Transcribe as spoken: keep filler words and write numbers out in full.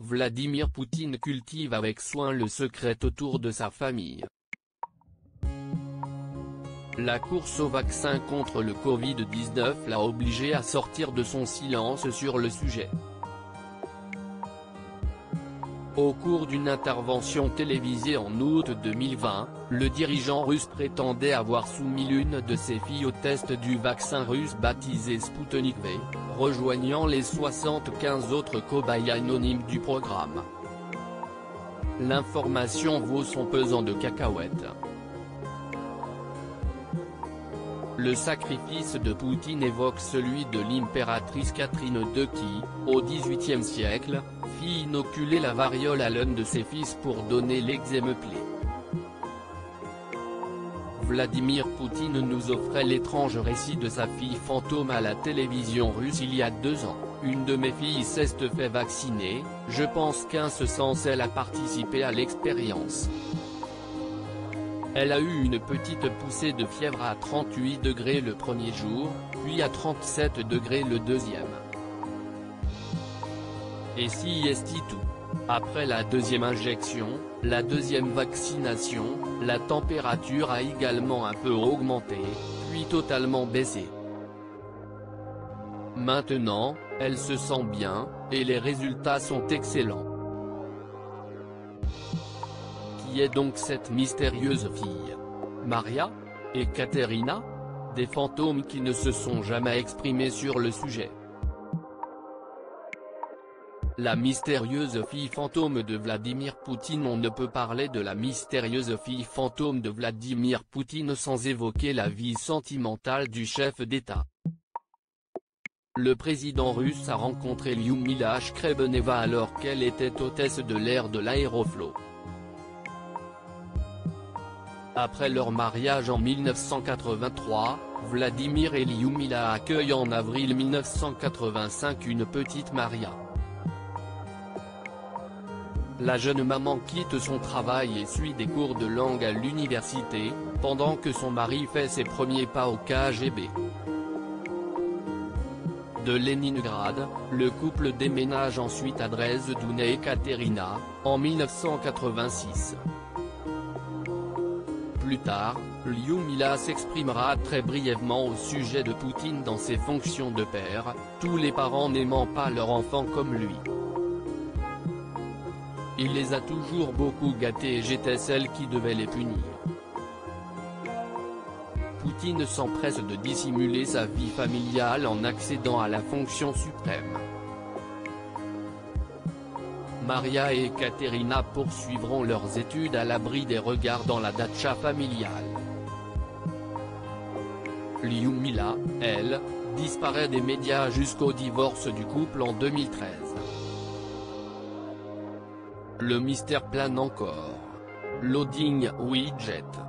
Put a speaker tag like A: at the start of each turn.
A: Vladimir Poutine cultive avec soin le secret autour de sa famille. La course au vaccin contre le Covid dix-neuf l'a obligé à sortir de son silence sur le sujet. Au cours d'une intervention télévisée en août deux mille vingt, le dirigeant russe prétendait avoir soumis l'une de ses filles au test du vaccin russe baptisé Sputnik V, rejoignant les soixante-quinze autres cobayes anonymes du programme. L'information vaut son pesant de cacahuètes. Le sacrifice de Poutine évoque celui de l'impératrice Catherine deux qui, au dix-huitième siècle, fit inoculer la variole à l'un de ses fils pour donner l'exemple. Vladimir Poutine nous offrait l'étrange récit de sa fille fantôme à la télévision russe il y a deux ans. Une de mes filles s'est fait vacciner, je pense qu'en ce sens elle a participé à l'expérience. Elle a eu une petite poussée de fièvre à trente-huit degrés le premier jour, puis à trente-sept degrés le deuxième. Et si est tout. Après la deuxième injection, la deuxième vaccination, la température a également un peu augmenté, puis totalement baissé. Maintenant, elle se sent bien, et les résultats sont excellents. Qui est donc cette mystérieuse fille? Maria? Et Katerina? Des fantômes qui ne se sont jamais exprimés sur le sujet. La mystérieuse fille fantôme de Vladimir Poutine. On ne peut parler de la mystérieuse fille fantôme de Vladimir Poutine sans évoquer la vie sentimentale du chef d'État. Le président russe a rencontré Lyudmila Shkrebeneva alors qu'elle était hôtesse de l'air de l'Aéroflot. Après leur mariage en mille neuf cent quatre-vingt-trois, Vladimir et Lyudmila accueillent en avril mille neuf cent quatre-vingt-cinq une petite Maria. La jeune maman quitte son travail et suit des cours de langue à l'université, pendant que son mari fait ses premiers pas au K G B. De Leningrad, le couple déménage ensuite à Dresde d'où naît Katerina, en mille neuf cent quatre-vingt-six. Plus tard, Lyudmila s'exprimera très brièvement au sujet de Poutine dans ses fonctions de père, tous les parents n'aimant pas leur enfant comme lui. Il les a toujours beaucoup gâtés et j'étais celle qui devait les punir. Poutine s'empresse de dissimuler sa vie familiale en accédant à la fonction suprême. Maria et Katerina poursuivront leurs études à l'abri des regards dans la datcha familiale. Lyudmila, elle, disparaît des médias jusqu'au divorce du couple en deux mille treize. Le mystère plane encore. Loading widget.